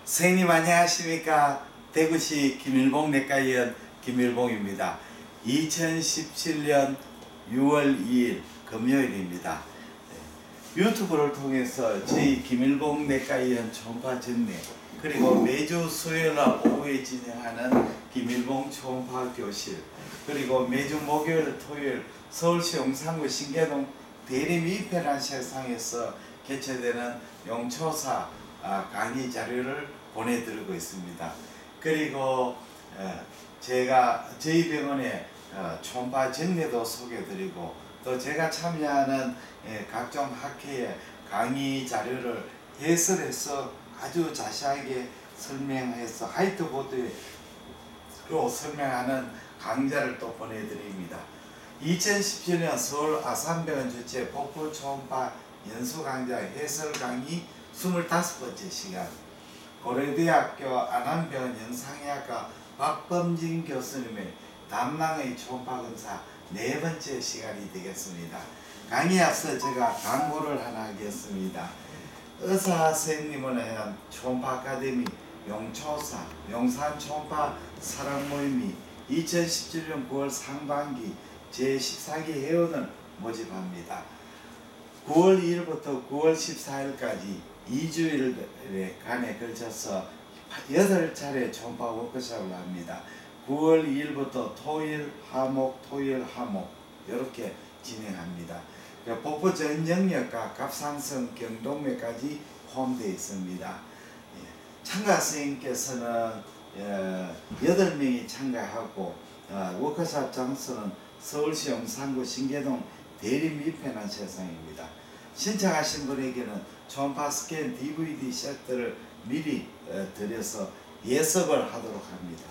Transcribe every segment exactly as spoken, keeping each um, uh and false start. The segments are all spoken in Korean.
선생님 안녕하십니까. 대구시 김일봉 내과의원 김일봉입니다. 이천십칠 년 유월 이일 금요일입니다. 유튜브를 통해서 저희 김일봉 내과의원 초음파 전례, 그리고 매주 수요일날 오후에 진행하는 김일봉 초음파 교실, 그리고 매주 목요일 토요일 서울시 용산구 신계동 대리미편한 세상에서 개최되는 용초사 강의 자료를 보내드리고 있습니다. 그리고 제가 저희 병원의 초음파 전례도 소개드리고, 또 제가 참여하는 각종 학회의 강의 자료를 해설해서 아주 자세하게 설명해서 화이트보드로 설명하는 강좌를 또 보내드립니다. 이천십칠 년 서울 아산병원 주최 복부 초음파 연수 강좌 해설 강의 이십오 번째 시간, 고려대학교 안암병원 영상의학과 박범진 교수님의 담낭의 초음파 검사 네 번째 시간이 되겠습니다. 강의에 앞서 제가 광고를 하나 하겠습니다. 의사 선생님을 위한 초음파 아카데미 용초사 용산 초음파 사랑 모임이 이천십칠 년 구월 상반기 제십사 기 회원을 모집합니다. 구월 이일부터 구월 십사일까지 이 주일간에 걸쳐서 여덟 차례 초음파 워크숍을 합니다. 구월 이일부터 토일, 화목, 토일, 화목 이렇게 진행합니다. 복부 전 영역과 갑상선, 경동맥까지 포함되어 있습니다. 참가 선생님께서는 여덟 명이 참가하고, 워크숍 장소는 서울시 용산구 신계동 대리미편한 세상입니다. 신청하신 분에게는 초음파 스캔 디브이디 세트를 미리 드려서 예습을 하도록 합니다.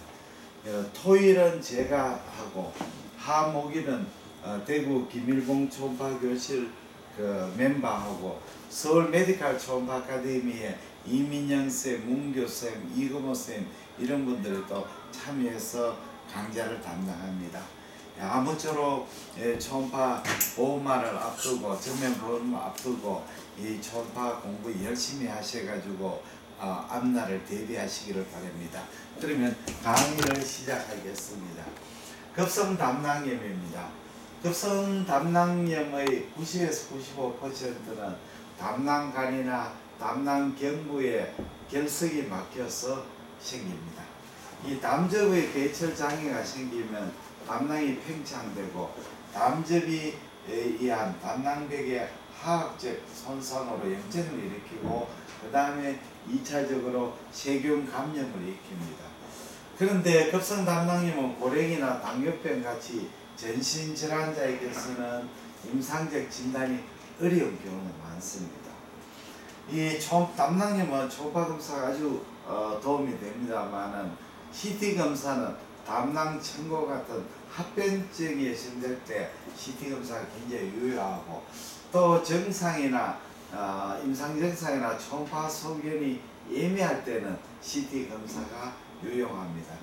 토일은 제가 하고, 화목일은 대구 김일봉 초음파 교실 그 멤버하고, 서울 메디컬 초음파 아카데미의 이민영 쌤, 문교 쌤, 이금호 쌤 이런 분들이 또 참여해서 강좌를 담당합니다. 아무쪼록 초음파 보험만을 앞두고, 전면 보험을 앞두고 이 초음파 공부 열심히 하셔가지고 어, 앞날을 대비하시기를 바랍니다. 그러면 강의를 시작하겠습니다. 급성 담낭염입니다. 급성 담낭염의 구십에서 구십오 퍼센트는 담낭간이나 담낭경부에 결석이 막혀서 생깁니다. 이 담접의 배출 장애가 생기면 담낭이 팽창되고, 담접이 의한 담낭벽의 화학적 손상으로 염증을 일으키고, 그 다음에 이차적으로 세균 감염을 일으킵니다. 그런데 급성 담낭염은 고령이나 당뇨병 같이 전신 질환자에게서는 임상적 진단이 어려운 경우는 많습니다. 이 담낭염은 초음파 검사가 아주 어, 도움이 됩니다만은 씨티 검사는 담낭 청고 같은 합병증이 생길 때 씨티 검사가 굉장히 유효하고, 또 정상이나 어, 임상정상이나 초음파 소견이 예민할 때는 씨티 검사가 유용합니다.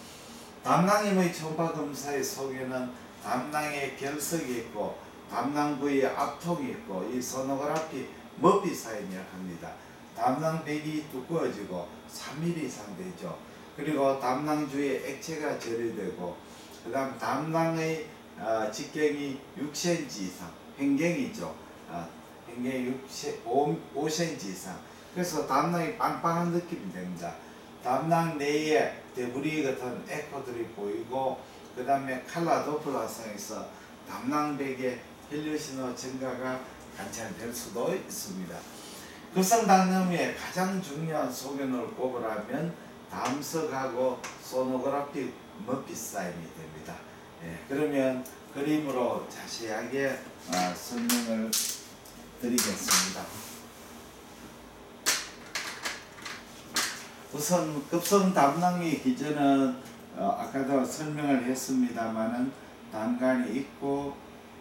담낭염의 초음파 검사의 소견은 담낭에 결석이 있고, 담낭 부위에 압통이 있고, 이 소노그래피 머피 사인이라고 합니다. 담낭벽이 두꺼워지고 삼 밀리미터 이상 되죠. 그리고 담낭 주위에 액체가 절여되고, 그 다음 담낭의 어, 직경이 육 센티미터 이상, 횡경이죠. 어, 횡경이 오 센티미터 이상. 그래서 담낭이 빵빵한 느낌이 됩니다. 담낭 내에 데브리 같은 에코들이 보이고, 그 다음에 칼라 도플러상에서 담낭벽의 헬륨신호 증가가 관찰될 수도 있습니다. 급성 담낭염의 가장 중요한 소견을 꼽으라면 담석하고 소노그래피 머피 사인이 됩니다. 예, 그러면 그림으로 자세하게 어, 설명을 드리겠습니다. 우선 급성 담낭의 기전은 어, 아까도 설명을 했습니다만은 담간이 있고,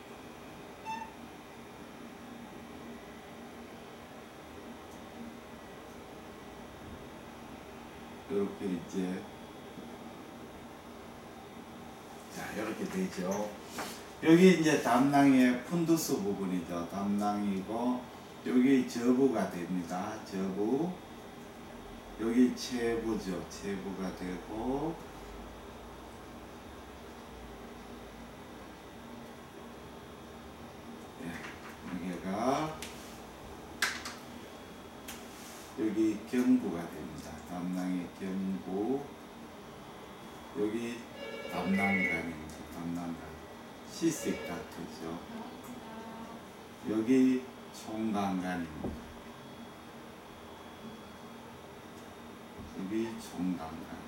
이렇게 이제 자 이렇게 되죠. 여기 이제 담낭의 푼두스 부분이죠. 담낭이고, 여기 저부가 됩니다. 저부. 여기 체부죠. 체부가 되고 예, 여기가 여기 경부가 됩니다. 담낭의 경부 여기 담낭간입니다. 담낭간 시식 다트죠. 여기 총간간입니다. 여기 총간간.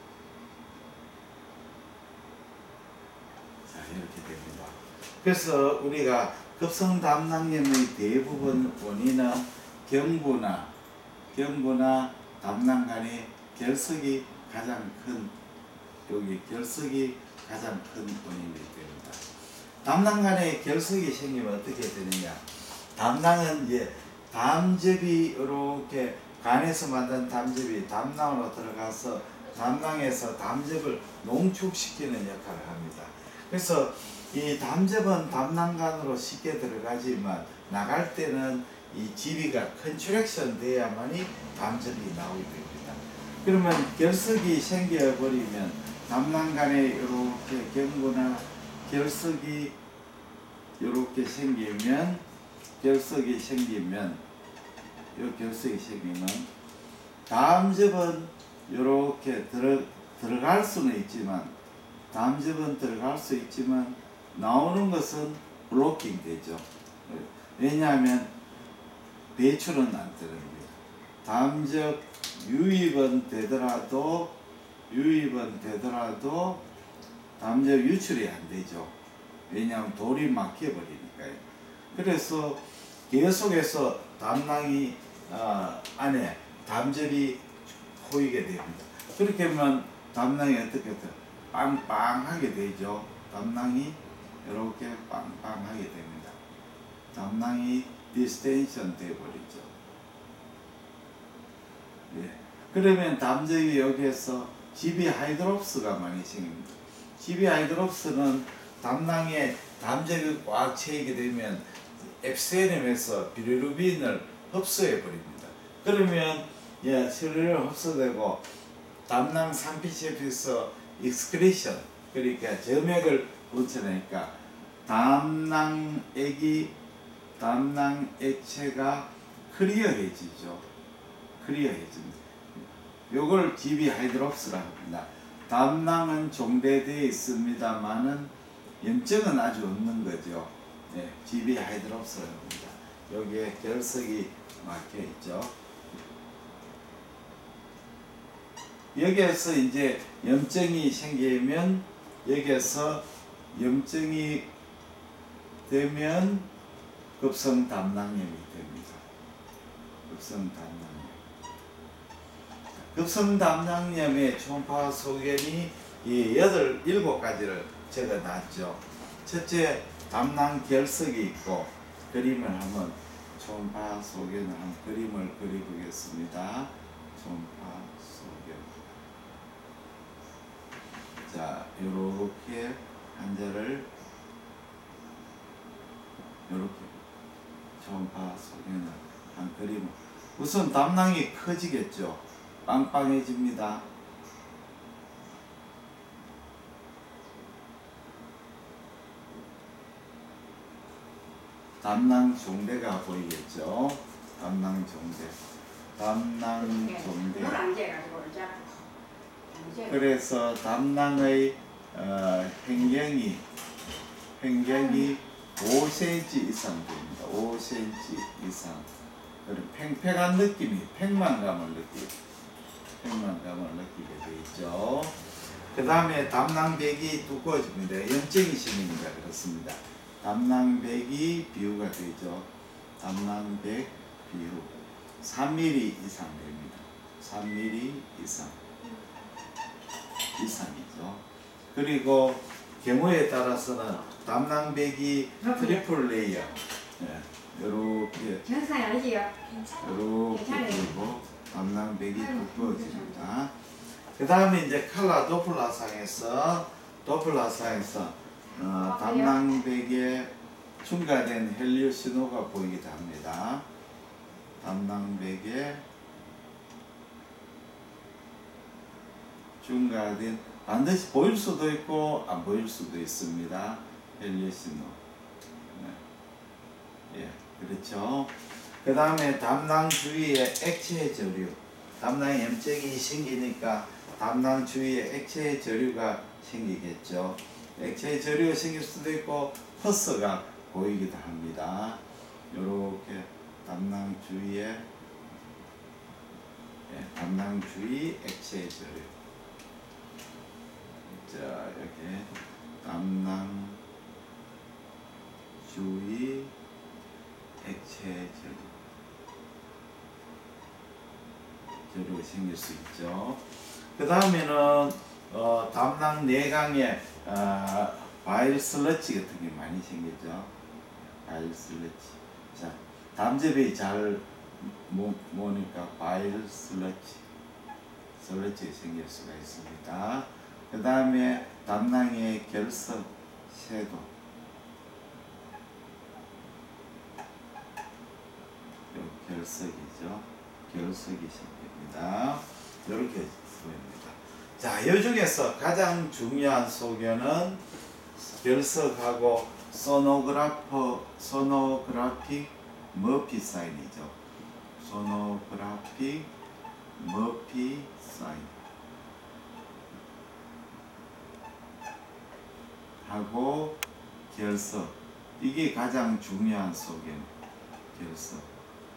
자 이렇게 됩니다. 그래서 우리가 급성담낭염의 대부분 원인은 경부나 경부나 담낭간의 결석이 가장 큰 여기 결석이 가장 큰 원인이 됩니다. 담낭간에 결석이 생기면 어떻게 되느냐? 담낭은 이제 담즙이 이렇게 간에서 만든 담즙이 담낭으로 들어가서 담낭에서 담즙을 농축시키는 역할을 합니다. 그래서 이 담즙은 담낭간으로 쉽게 들어가지만 나갈 때는 이 지비가 컨트랙션 돼야만이 담즙이 나오게 됩니다. 그러면 결석이 생겨버리면 담낭간에 이렇게 경부나 결석이 이렇게 생기면 결석이 생기면 이 결석이 생기면 담즙은 이렇게 들어 들어갈 수는 있지만 담즙은 들어갈 수 있지만 나오는 것은 블로킹 되죠. 왜냐하면 배출은 안 됩니다. 담즙 유입은 되더라도 유입은 되더라도 담즙 유출이 안 되죠. 왜냐하면 돌이 막혀버리니까요. 그래서 계속해서 담낭이 어, 안에 담즙이 고이게 됩니다. 그렇게 하면 담낭이 어떻게 돼? 빵빵하게 되죠. 담낭이 이렇게 빵빵하게 됩니다. 담낭이 디스텐션 되어버리죠. 예. 그러면 담즙이 여기에서 지비 하이드롭스가 많이 생깁니다. 지비 하이드롭스는 담낭에 담즙이 꽉 채이게 되면 앱세늄에서 비리루빈을 흡수해 버립니다. 그러면 예, 세균을 흡수되고 담낭 산피체에서 익스크리션 그러니까 점액을 분출하니까 담낭액이 담낭 액체가 클리어해지죠. 클리어해집니다. 요걸 지비 하이드롭스라고 합니다. 담낭은 종대되어 있습니다만은 염증은 아주 없는 거죠. 네, 지비 하이드롭스라고 합니다. 여기에 결석이 막혀 있죠. 여기에서 이제 염증이 생기면 여기에서 염증이 되면 급성 담낭염이 됩니다. 급성 담낭염. 급성 담낭염의 초음파 소견이 이 여덟 일곱 가지를 적어놨죠. 첫째, 담낭 결석이 있고 그림을 한번 초음파 소견을 한 그림을 그려보겠습니다. 초음파 소견. 자, 요렇게 환자를 요렇게 초음파 소견을 한 그림을 우선 담낭이 커지겠죠. 빵빵해집니다. 담낭 종대가 보이겠죠. 담낭 종대. 담낭 종대. 그래서 담낭의 어, 횡경이 횡경이 오 센티미터 이상 됩니다. 오 센티미터 이상. 그리고 팽팽한 느낌이 팽만감을 느끼고 팽만감을 느끼게 되죠. 그 다음에 담낭백이 두꺼워집니다. 염증이 심해니까 그렇습니다. 담낭백이 비후가 되죠. 담낭백 비후 삼 밀리미터 이상 됩니다. 삼 밀리미터 이상 이상이죠. 그리고 경우에 따라서는 담낭백이 트리플 레이어 네, 이렇게 이렇게 그리고 담낭백이 두꺼워집니다. 그 다음에 이제 칼라 도플라상에서 도플라상에서 어, 담낭백에 첨가된 헬리오 신호가 보이기도 합니다. 담낭백에 중가된 반드시 보일 수도 있고 안 보일 수도 있습니다. 헬리오신호. 네. 예, 그렇죠. 그 다음에 담낭 주위에 액체 저류. 담낭에 염증이 생기니까 담낭 주위에 액체 저류가 생기겠죠. 액체 저류가 생길 수도 있고 퍼스가 보이기도 합니다. 요렇게 담낭 주위에 예, 담낭 주위 액체 저류. 자, 이렇게 담낭 주위 액체 저류. 저류가 생길 수 있죠. 그 다음에는 어, 담낭 내강에 어, 바일 슬러치 같은 게 많이 생기죠. 바일 슬러치. 자, 담즙이 잘 모, 모니까 바일 슬러치, 슬러치가 생길 수가 있습니다. 그 다음에 담낭의 결석, 섀도. 요 결석이죠. 결석이 생깁니다. 이렇게 보입니다. 자, 이 중에서 가장 중요한 소견은 결석하고 소노그라퍼, 소노그래픽 머피 사인이죠. 소노그래픽 머피 사인 하고 결석. 이게 가장 중요한 소견. 결석.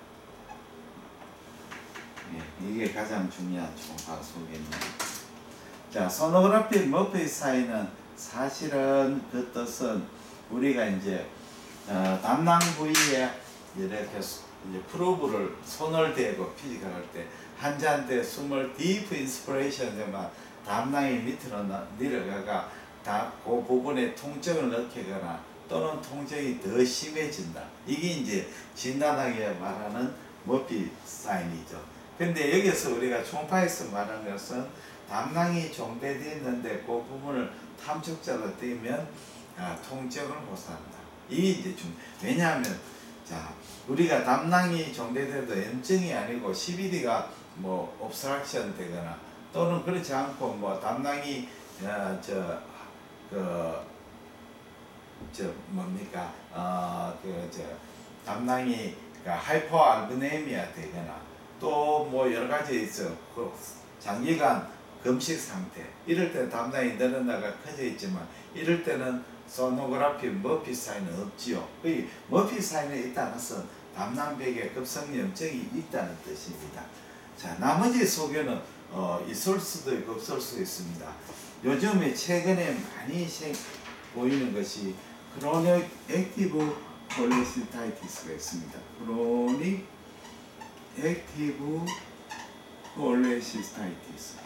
예, 이게 가장 중요한 총파 소견입니다. 자, 소노그래픽 머피 사인은 사실은 그 뜻은 우리가 이제 어, 담낭 부위에 이렇게 이제 프로브를 손을 대고 피직을 할 때 환자한테 숨을 디프 인스피레이션 되면 담낭이 밑으로 내려가가 다 그 부분에 통증을 느끼거나 또는 통증이 더 심해진다. 이게 이제 진단하게 말하는 머피 사인이죠. 근데 여기서 우리가 초음파에서 말하는 것은 담낭이 종대되어 있는데 그 부분을 탐촉자로 떼면 아, 통증을 호소한다. 이게 이제 좀 왜냐하면 자 우리가 담낭이 종대돼도 염증이 아니고 씨비디가 뭐 옵스트럭션 되거나 또는 그렇지 않고 뭐 담낭이 어, 저그 저 뭡니까 어그 저 담낭이 하이포알부네미아 되거나 또 뭐 여러 가지 있어. 그 장기간 금식 상태. 이럴 때는 담낭이 늘어나가 커져 있지만 이럴 때는 소노그래피 머피 사인은 없지요. 그 머피 사인이 있다는 것은 담낭벽에 급성염증이 있다는 뜻입니다. 자, 나머지 소견은 어, 있을 수도 있고 없을 수도 있습니다. 요즘에 최근에 많이 생, 보이는 것이 크로닉 액티브 콜레시스타이티스가 있습니다. 크로닉 액티브 콜레시스타이티스.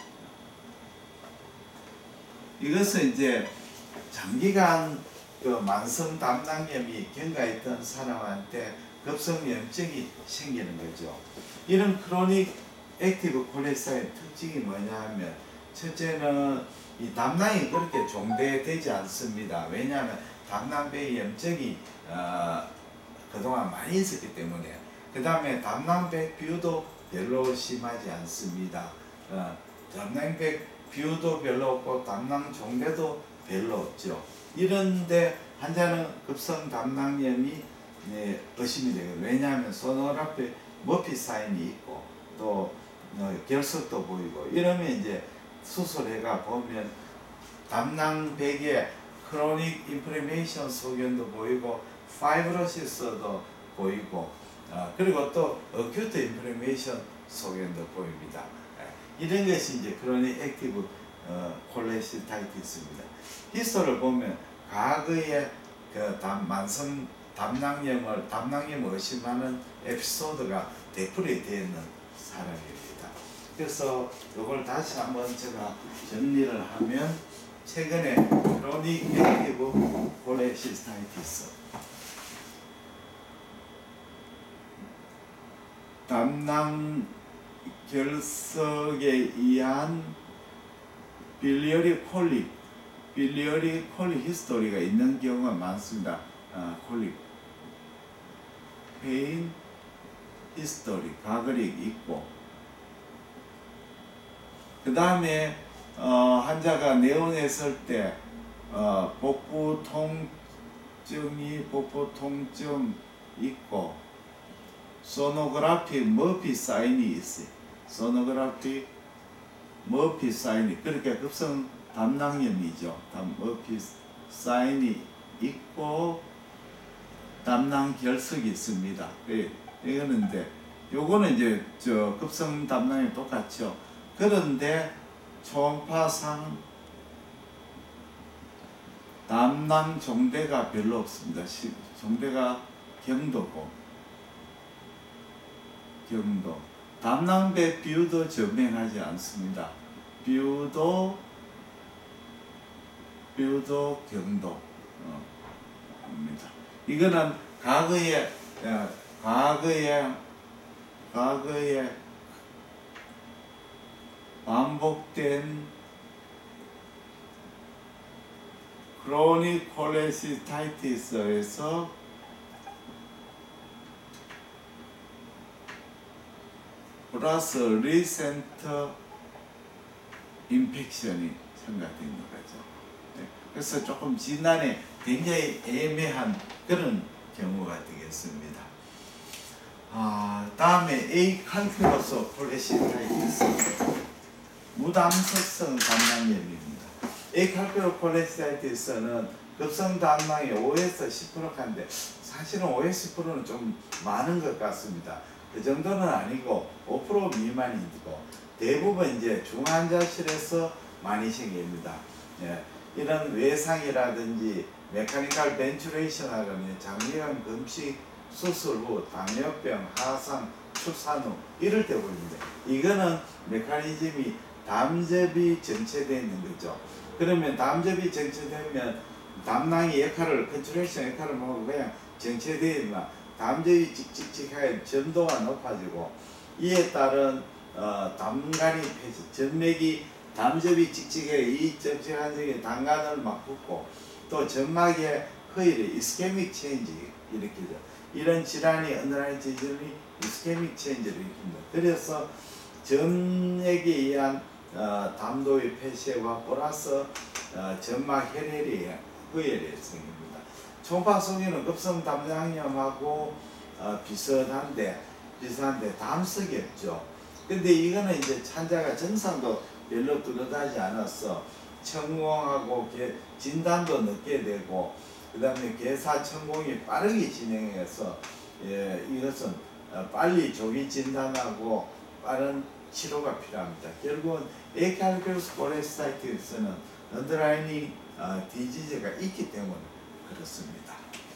이것은 이제 장기간 그 만성 담낭염이 경과했던 사람한테 급성염증이 생기는 거죠. 이런 크로닉 액티브 콜레스테롤의 특징이 뭐냐 하면 첫째는 이 담낭이 그렇게 종대되지 않습니다. 왜냐하면 담낭벽에 염증이 어, 그동안 많이 있었기 때문에. 그 다음에 담낭벽 뷰도 별로 심하지 않습니다. 어, 담낭벽 뷰도 별로 없고 담낭 종대도 별로 없죠. 이런데 환자는 급성 담낭염이 네, 의심이 되고 왜냐하면 소노그래피 머피 사인이 있고 또 어, 결석도 보이고 이러면 이제 수술해가 보면 담낭벽에 크로닉 인플레메이션 소견도 보이고 파이브로시스도 보이고 어, 그리고 또 어큐트 인플레메이션 소견도 보입니다. 예, 이런 것이 이제 크로닉 액티브 어, 콜레시스타이티스입니다. 히스토를 보면 과거에 그 담, 만성 담낭염을 담낭염을 의심하는 에피소드가 되풀이 되어 있는 사람입니다. 그래서 이걸 다시 한번 제가 정리를 하면 최근에 크로닉 액티브 콜레시스타이티스 담낭 결석에 의한 빌리어리 콜릭, 빌리어리 콜릭 히스토리가 있는 경우가 많습니다. 아, 콜릭, 페인 히스토리, 가글이 있고 그 다음에 어, 환자가 내원했을 때 어, 복부 통증이 복부 통증 있고 소노그래피 머피 사인이 있어요. 소노그래피 머피 사인이 그러니까 급성 담낭염이죠. 머피 사인이 있고 담낭 결석이 있습니다. 예, 이거는 이제 요거는 이제 저 급성 담낭이 똑같죠. 그런데 초음파상 담낭 종대가 별로 없습니다. 종대가 경도고 경도 담낭배 비유도 전맹하지 않습니다. 비유도 비유도 경도 어, 입니다. 이거는 과거에 어, 과거에 과거에 반복된 크로닉 콜레시스타이티스에서 플러스 리센터 인펙션이 첨가되는 거죠. 네. 그래서 조금 진단에 굉장히 애매한 그런 경우가 되겠습니다. 아, 다음에 A 칼큘러스 콜레시스타이티스 무담석성 담낭염입니다. A 칼큘러스 콜레시스타이티스는 급성 담낭이 오에서 십 퍼센트인데 사실은 오에서 십 퍼센트는 좀 많은 것 같습니다. 그 정도는 아니고 오 퍼센트 미만이고 대부분 이제 중환자실에서 많이 생깁니다. 예, 이런 외상이라든지 메카니컬 벤츄레이션 하거나 장기간 금식 수술 후 당뇨병, 하상, 출산 후 이럴 때 보입니다. 이거는 메커니즘이 담즙이 정체되어 있는 거죠. 그러면 담즙이 정체되면 담낭이 역할을 컨트롤션 역할을 하고 그냥 정체되어 있나 담즙이 찍찍찍하게 점도가 높아지고 이에 따른 어, 담간이 폐지, 점맥이 담즙이 찍찍해 이 정체한 적에 담간을 막 붓고 또 점막의 허일이 이스케믹 체인지 일으키죠. 이런 질환이 어느날 질환이 이스케믹 체인지를 일으킵니다. 그래서 점액에 의한 어, 담도의 폐쇄와 플러스 어, 점막 혈혈이 허혈이 생깁니다. 초음파 속에는 급성 담낭염하고 어, 비슷한데 비슷한데 담석이 없죠. 근데 이거는 이제 환자가 증상도 별로 뚜렷하지 않아서 천공하고 진단도 늦게 되고 그 다음에 개사 천공이 빠르게 진행해서 예, 이것은 어, 빨리 조기 진단하고 빠른 치료가 필요합니다. 결국은 A 칼큘러스 콜레시스타이티스는 언더라이닝 어, 디지즈가 있기 때문에 그렇습니다.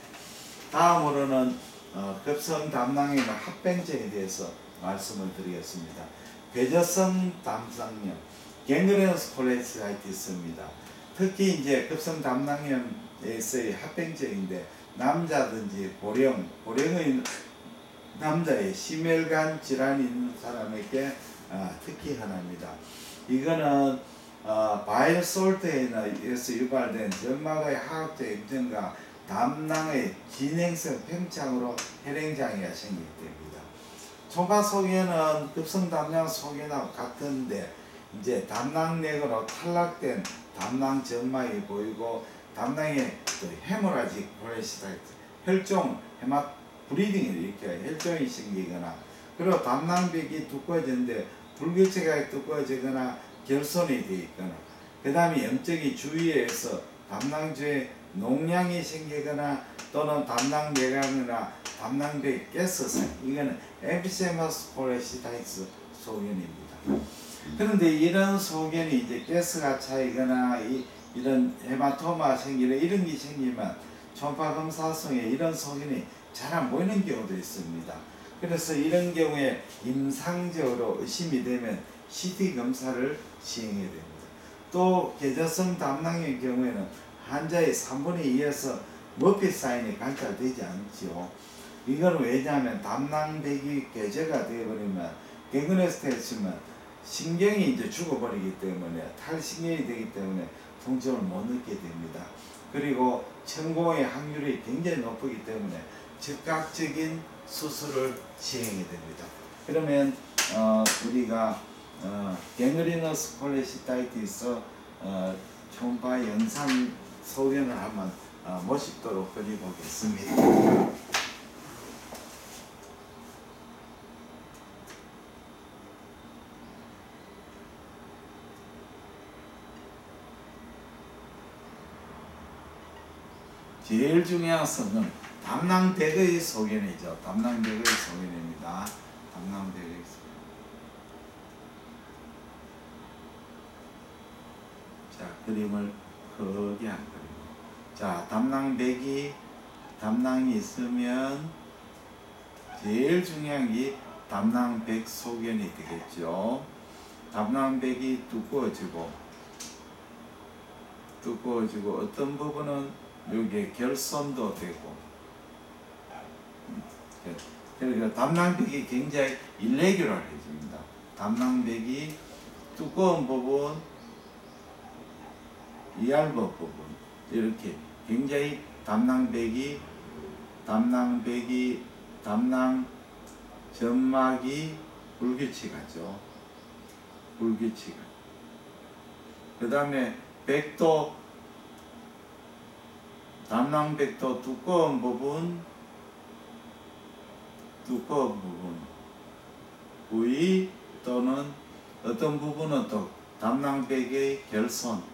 다음으로는 어, 급성 담낭염의 합병증에 대해서 말씀을 드리겠습니다. 배저성 담낭염, 갱그레너스 콜레시스타이티스입니다. 특히 이제 급성 담낭염에서의 합병증인데 남자든지 고령, 고령의 남자의 심혈관 질환이 있는 사람에게 어, 특히 흔합니다. 이거는 어, 바이오솔트에 의해서 유발된 점막의 하악적 염증과 담낭의 진행성 팽창으로 혈행장애가 생기게 됩니다. 초음파 소견은 급성 담낭 소견하고 같은데 이제 담낭내으로 탈락된 담낭 점막이 보이고 담낭에 헤모라직 콜레시스타이티스 혈종 헤마 브리딩이 이렇게 혈종이 생기거나 그리고 담낭벽이 두꺼워지는데 불규칙하게 두꺼워지거나 결손이 되어 있거나 그 다음에 염증이 주위에서 담낭주에 농양이 생기거나 또는 담낭 내강이나 담낭벽이 깨서서 이거는 엠피세마스 콜레시스타이티스 소견입니다. 그런데 이런 소견이 이제 가스가 차이거나 이, 이런 헤마토마 생기는 이런 게 생기면 초음파 검사성에 이런 소견이 잘 안 보이는 경우도 있습니다. 그래서 이런 경우에 임상적으로 의심이 되면 씨티 검사를 시행해야 됩니다. 또 계절성 담낭의 경우에는 환자의 삼분의 이에서 머피 사인이 관찰되지 않죠. 이건 왜냐하면 담낭벽이 계제가 되어버리면 갱그레너스 치면 신경이 이제 죽어버리기 때문에 탈신경이 되기 때문에 통증을 못 느끼게 됩니다. 그리고 천공의 확률이 굉장히 높기 때문에 즉각적인 수술을 시행해야 됩니다. 그러면 어, 우리가 어, 갱그리너스 콜레시타이티스 어, 초음파 영상 소견을 한번 어, 모식도로 그려보겠습니다. 제일 중요한 성은 담낭백의 소견이죠. 담낭백의 소견입니다. 담낭백의 소견. 자, 그림을 크게 안 그리고. 자, 담낭백이 담낭이 있으면 제일 중요한 게 담낭백 소견이 되겠죠. 담낭백이 두꺼워지고 두꺼워지고 어떤 부분은 여기에 결손도 되고, 그러니까 담낭백이 굉장히 일레귤러해집니다. 담낭백이 두꺼운 부분, 이알버 부분 이렇게 굉장히 담낭백이 담낭백이 담낭 점막이 불규칙하죠. 불규칙한. 그 다음에 백도 담낭백도 두꺼운 부분, 두꺼운 부분, 부위 또는 어떤 부분은 또 담낭백의 결손,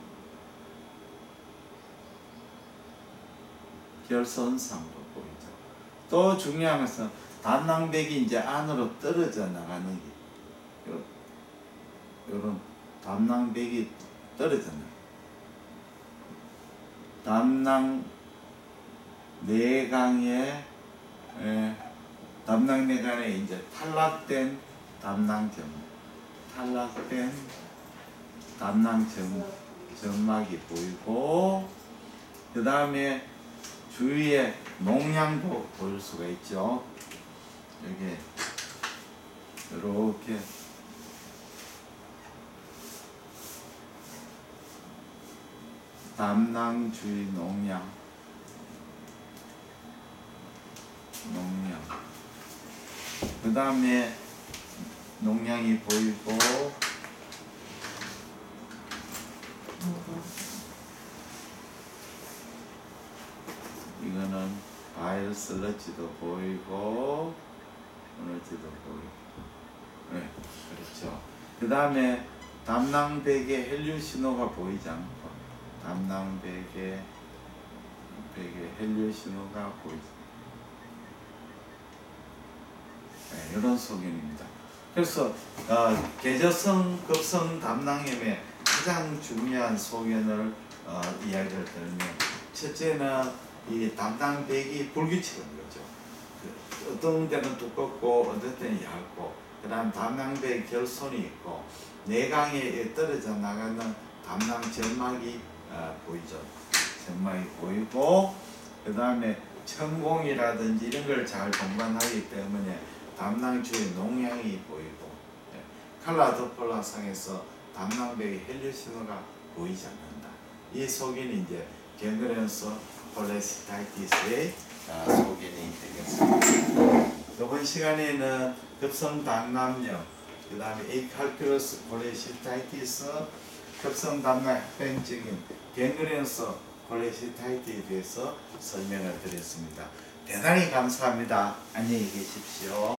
결손상도 보이죠. 또 중요한 것은 담낭백이 이제 안으로 떨어져 나가는 게, 이런 담낭백이 떨어져 나가. 담낭 내강에 에, 담낭 내강에 이제 탈락된 담낭점, 탈락된 담낭점 점막이 보이고, 그 다음에 주위에 농양도 보일 수가 있죠. 여기 이렇게 담낭 주위 농양, 농양. 그 다음에 농양이 보이고, 이거는 바일 슬러지도 보이고, 슬러지도 보이고, 네, 그렇죠. 그 다음에 담낭백에 헬륨 신호가 보이지 않고, 담낭백에 백에 헬륨 신호가 보이죠. 네, 이런 소견입니다. 그래서 어, 계저성 급성 담낭염의 가장 중요한 소견을 어, 이야기를 드리면, 첫째는 이 담낭백이 불규칙한 거죠. 그, 어떤 데는 두껍고 어떤 데는 얇고, 그 다음 담낭백 결손이 있고, 내강에 떨어져 나가는 담낭 점막이 어, 보이죠. 점막이 보이고, 그 다음에 천공이라든지 이런 걸 잘 동반하기 때문에 담낭 주위에 농양이 보이고, 예, 칼라 도플러상에서 담낭백의 헬륨 신호가 보이지 않는다. 이 소견이 이제 갱그레너스 콜레시타이티스의 어, 소견이 되겠습니다. 이번 시간에는 급성 담낭염, 그 다음에 에이칼큘러스 콜레시타이티스, 급성 담낭 합병증인 갱그레너스 콜레시타이티스에 대해서 설명을 드렸습니다. 대단히 감사합니다. 안녕히 계십시오.